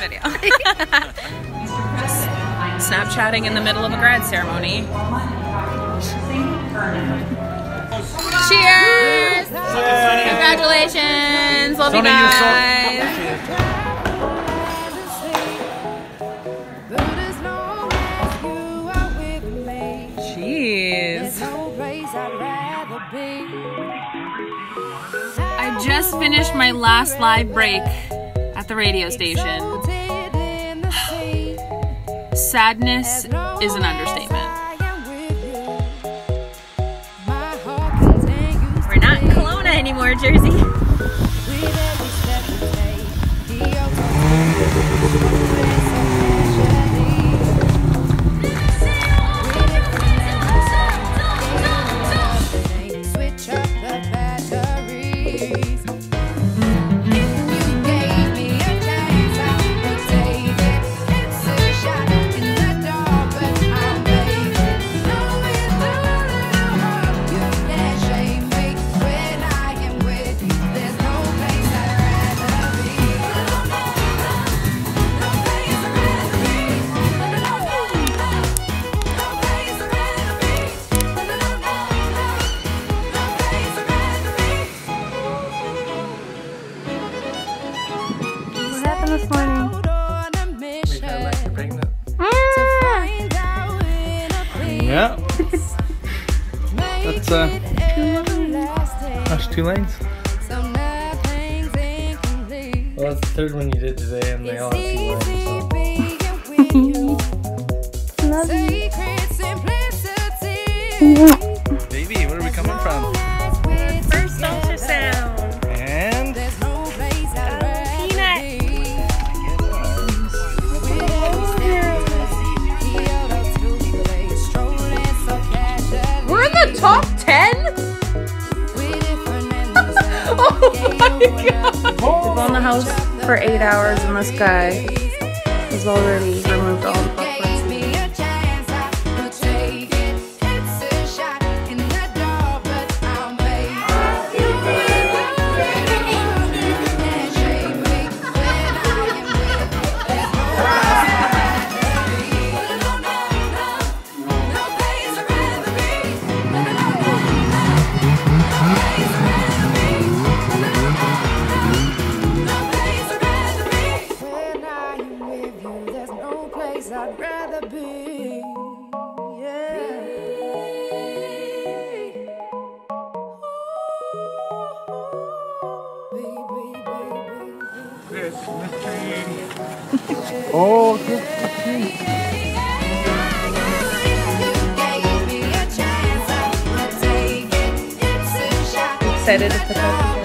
video. Snapchatting in the middle of a grad ceremony. Cheers! Congratulations! Love you guys! Jeez. I just finished my last live break at the radio station. Sadness is an understatement. We're not in Kelowna anymore, Jersey. This morning. We've had like you're pregnant. Yeah. That's that's 2 lanes. Well, that's the 3rd one you did today, and they all have 2 lanes. So. Love you. Baby, where are we coming from? First ultrasound. And We're in the top 10? Oh my god! We've been in the house for 8 hours and this guy has already removed all the popcorn. I'd rather be, yeah. Christmas tree. Oh, Christmas tree. Excited to put that